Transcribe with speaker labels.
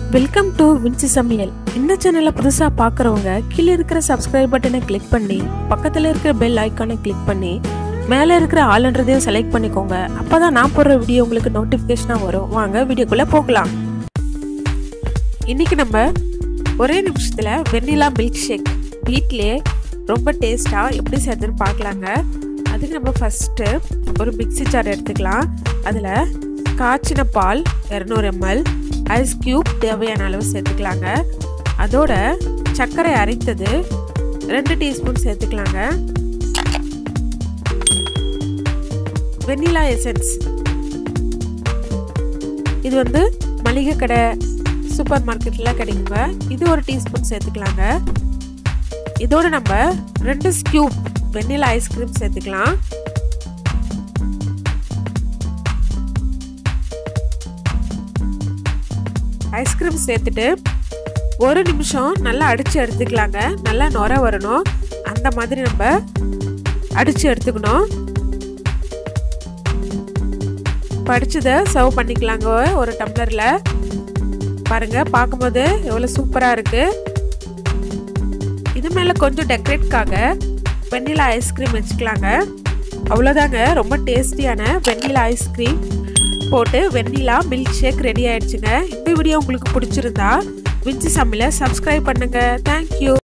Speaker 1: Welcome to Vinci சமையல். இந்த சேனலை புதுசாக பார்க்குறவங்க கீழே இருக்கிற சப்ஸ்கிரைப் பட்டனை கிளிக் பண்ணி பக்கத்தில் இருக்கிற பெல் ஐக்கானை கிளிக் பண்ணி மேலே இருக்கிற ஆளுன்றதையும் செலக்ட் பண்ணிக்கோங்க. அப்போ தான் நான் போடுற வீடியோ உங்களுக்கு நோட்டிஃபிகேஷனாக வரும். வாங்க வீடியோக்குள்ளே போகலாம். இன்றைக்கி நம்ம ஒரே நிமிஷத்தில் வெண்ணிலா மில்க் ஷேக் வீட்டிலே ரொம்ப டேஸ்ட்டாக எப்படி செய்யறதுன்னு பார்க்கலாங்க. அதுக்கு நம்ம ஃபஸ்ட்டு ஒரு மிக்ஸி ஜார் எடுத்துக்கலாம். அதில் காய்ச்சின பால் 200 ml, ஐஸ் கியூப் தேவையான அளவு சேர்த்துக்கலாங்க. அதோட சர்க்கரை அரைத்தது 2 டீஸ்பூன் சேர்த்துக்கலாங்க. வெனிலா எசன்ஸ், இது வந்து மளிகை கடை சூப்பர் மார்க்கெட்டில் கிடைக்குங்க. இது 1 டீஸ்பூன் சேர்த்துக்கலாங்க. இதோட நம்ம 2 ஸ்கூப் வெனிலா ஐஸ்கிரீம் சேர்த்துக்கலாம். ஐஸ்கிரீம் சேர்த்துட்டு 1 நிமிஷம் நல்லா அடித்து எடுத்துக்கலாங்க. நல்லா நுர வரணும், அந்த மாதிரி நம்ம அடித்து எடுத்துக்கணும். படிச்சதை சர்வ் பண்ணிக்கலாங்க ஒரு டம்ளரில். பாருங்கள், பார்க்கும்போது எவ்வளோ சூப்பராக இருக்குது. இது மேலே கொஞ்சம் டெக்கரேட்காக வெண்ணிலா ஐஸ்கிரீம் வச்சுக்கலாங்க. அவ்வளோதாங்க, ரொம்ப டேஸ்டியான வெண்ணிலா ஐஸ்கிரீம் போட்டு வெண்ணிலா மில்க் ஷேக் ரெடி ஆயிடுச்சுங்க. இந்த வீடியோ உங்களுக்கு பிடிச்சிருந்தா வின்சி சமையலை சப்ஸ்கிரைப் பண்ணுங்க. தேங்க்யூ.